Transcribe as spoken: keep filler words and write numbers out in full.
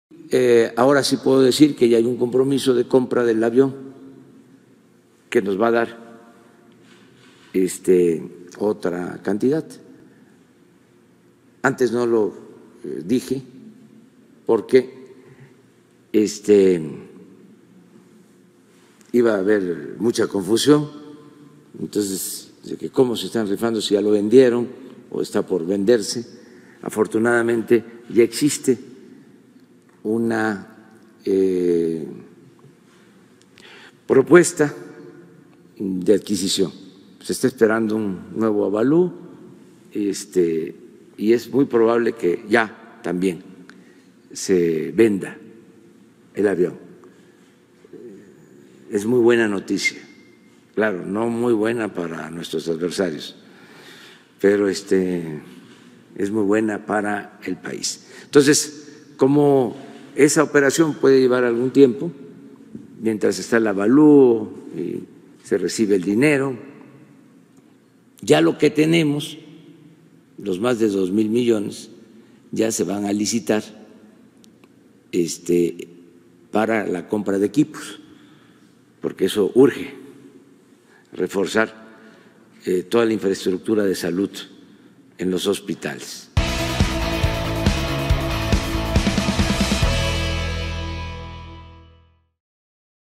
Eh, ahora sí puedo decir que ya hay un compromiso de compra del avión que nos va a dar este, otra cantidad. Antes no lo eh, dije porque este, iba a haber mucha confusión, entonces, de que cómo se están rifando, si ya lo vendieron o está por venderse. Afortunadamente ya existe una eh, propuesta de adquisición. Se está esperando un nuevo avalúo este, y es muy probable que ya también se venda el avión. Es muy buena noticia, claro, no muy buena para nuestros adversarios, pero este, es muy buena para el país. Entonces, como esa operación puede llevar algún tiempo, mientras está el avalúo y se recibe el dinero, ya lo que tenemos, los más de dos mil millones, ya se van a licitar este, para la compra de equipos, porque eso urge, reforzar eh, toda la infraestructura de salud en los hospitales.